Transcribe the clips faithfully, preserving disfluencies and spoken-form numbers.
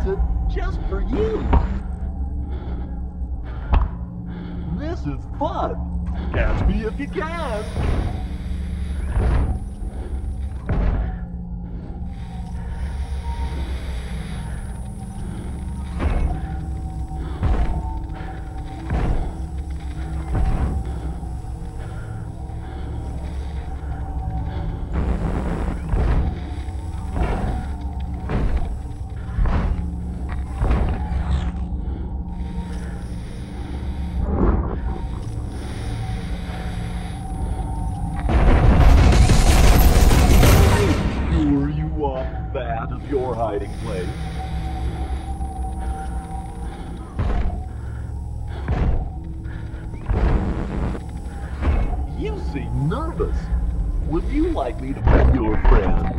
lesson just for you. This is fun. Catch me if you can. That is your hiding place. You seem nervous. Would you like me to be your friend?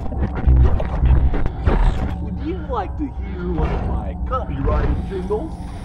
Like to hear one of my copyrighted jingles?